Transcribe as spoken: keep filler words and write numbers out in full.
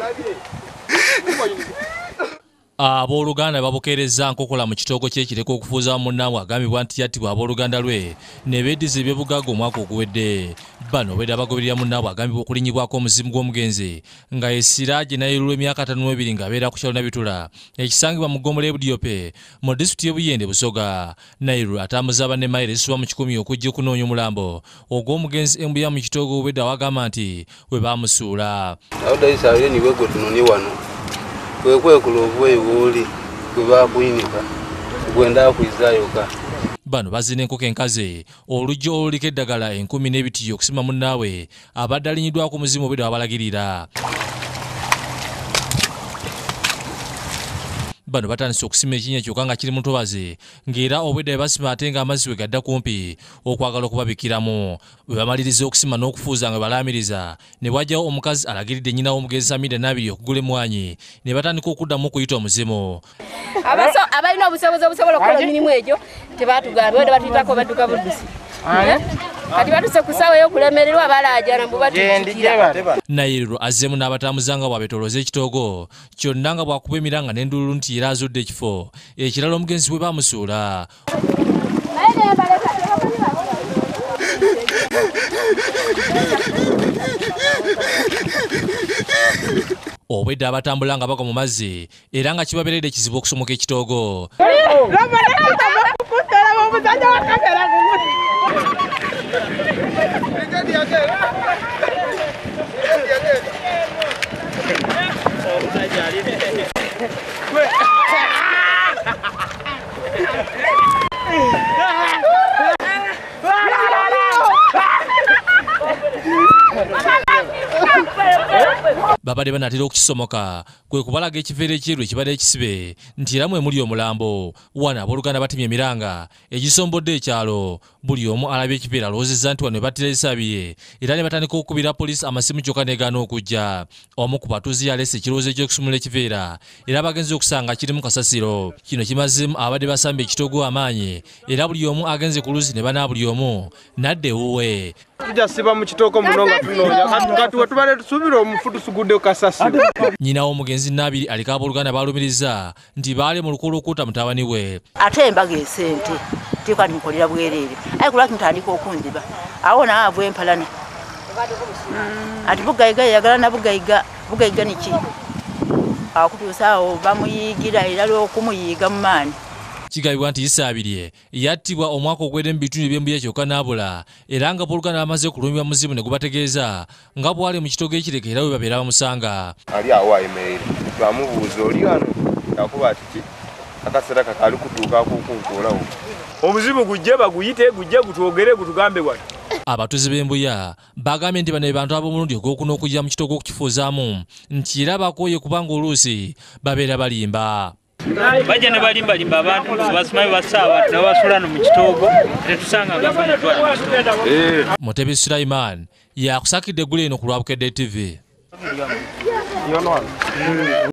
Abooluganda babukeereza nkokola mu kitoogo ky'ekireko okufuuza munnaabwe agambibwa nti yattibwa abooluganda lwe ne beeddiza eby'obugagga omwaka oguwedde. Bano obwedde abagoberera munnaabwe agambibwa okulinnyibwako omuzimu gw'omugenzi nga essira gye nayirulwa emyaka ataano mu ebiri ng'abeera ku kyalo Nabitula ekisangibwa mu ggombolola y'Ebudyope mu disitulikiti y'Ebuyende Busoga. Nayirulwa atambuzza banne mayiro essuwa mu kikumi okujja okunoonya omulambo ogw'omugenzi embuya mu kitoogo obwedde awagamba nti we baamusuula. Kwe kwe kulovuwe wuli kuba kuinika kwenda kuizayoka. Bano bazina enkoko enkaze olujjo oluliko eddagala enkumi n'ebitiyo okusima munnaabwe abadde alinyiddwako omuzimu obwedde wabalagirira. Bano batandise okusima ekinnya kyokka nga kiri mu ntobazi ng'era obwedda bwe basima ate ng'amazzi we gadda kumpi okwagala okubabikiramu. Bwe bamaliriza okusima n'okufuuza nga balaamiriza ne wajjawo omukazi alagiridde nnyina w'omugenzi Samida n'abiri okugula emmwanyi ne batandika okuddamu okuyita omuzimu. Abalina obusobozi obusobola okukola emirimu egyo tebaatugamba wenda batuyitako badduka buddusi. Kati batuse ku ssaawa y'okulemererwa abalaajana mbu batujjukira. Nayirulwa azzeemu n'abatambuza nga bw'abetolooza ekitoogo kyonna nga bwakuba emiranga n'endululu nti era azudde ekifo ekirala omugenzi bwe baamusuula. Obwedde abatambula nga bagwa mu mazzi era nga kibabeeredde ekizibu okusomoka ekitoogo. Babadde banatera okukisomoka kwe kubalaga ekiveera ekyeru ekibadde ekisibe nti era mwe muli omulambo. Wano abooluganda batemye emiranga egisombodde ekyalo. Buli omu alabye ekiveera alowoozezza nti wano we battira esaabiye era ne batandika okukubira poliisi amasimu kyokka n'egaana okujja. Omu ku batuuze yaleese ekirowoozo ky'okusumula ekiveera era bagenze okusanga kirimu kasasiro. Kino kimazeemu abadde basamba ekitoogo amaanyi era buli omu agenze ku luzzi ne bana buli omu nadda ewuwe. Tujja siba mu kitoogo muno nga tunoonya kati we tubadde tusuubira omufu tusugudde kasasiro. Nnyina w'omugenzi Nabiri aliko abooluganda balumiriza nti baali mu lukolo okuuta mutabani we. Ate embaga esente tikati mukolera bwereere aye kulwaki mutandika okunziba awo naavu empalana ati bugayiga yagala na bugayiga bugayiga niki akutuusa awo bamuyigira era lw'okumuyiga mu maani. Kigambibwa nti Isaabirye yattibwa omwaka ogwedde mu bitundu by'embuya kyokka n'abula era nga abooluganda bamaze kulumibwa muzimu ne gubategeeza nga bwali mu kitoogo ekireke era we babeera bamusanga. Ali awo ayemerera twamubuuza oli wano yakuba ati akaseera kakali kutuuka kukunkuulawo. Omuzimu gujje baguyite gujje gutwogere gutugambe wano. Abatuuze b'embuya bagambye nti bano be bantu ab'omulundi ogwokuna okujja mu kitoogo okukifuuzaamu nti era bakooye kubanga oluusi babeera balimba. Bajja ne balimbalimba abantu basimayo basaaba n'abasula no mu kitoogo tetusanga gafunidwa. Mutebi Sulaiman yakusakidde eggulu eno ku Lwabukedde T V.